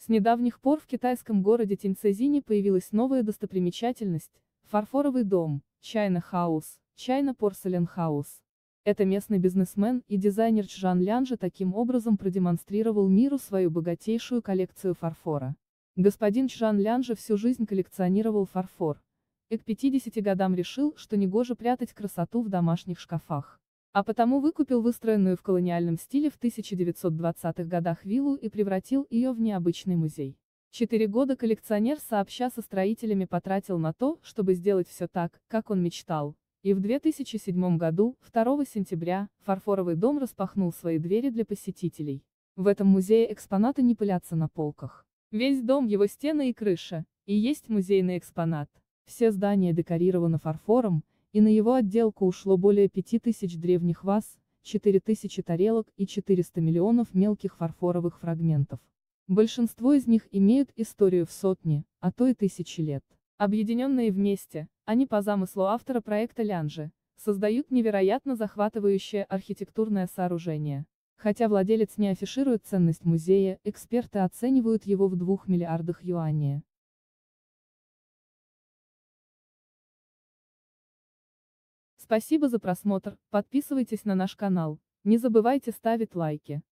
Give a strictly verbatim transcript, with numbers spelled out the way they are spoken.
С недавних пор в китайском городе Тиньцзине появилась новая достопримечательность – фарфоровый дом, China House, China Porcelain House. Это местный бизнесмен и дизайнер Чжан Лянжи таким образом продемонстрировал миру свою богатейшую коллекцию фарфора. Господин Чжан Лянжи всю жизнь коллекционировал фарфор, и к пятидесяти годам решил, что негоже прятать красоту в домашних шкафах. А потому выкупил выстроенную в колониальном стиле в тысяча девятьсот двадцатых годах виллу и превратил ее в необычный музей. Четыре года коллекционер сообща со строителями потратил на то, чтобы сделать все так, как он мечтал. И в две тысячи седьмом году, второго сентября, фарфоровый дом распахнул свои двери для посетителей. В этом музее экспонаты не пылятся на полках. Весь дом, его стены и крыша, и есть музейный экспонат. Все здания декорированы фарфором, и на его отделку ушло более пяти тысяч древних ваз, четыре тысячи тарелок и четыреста миллионов мелких фарфоровых фрагментов. Большинство из них имеют историю в сотни, а то и тысячи лет. Объединенные вместе, они по замыслу автора проекта Лянжи, создают невероятно захватывающее архитектурное сооружение. Хотя владелец не афиширует ценность музея, эксперты оценивают его в двух миллиардах юаней. Спасибо за просмотр, подписывайтесь на наш канал, не забывайте ставить лайки.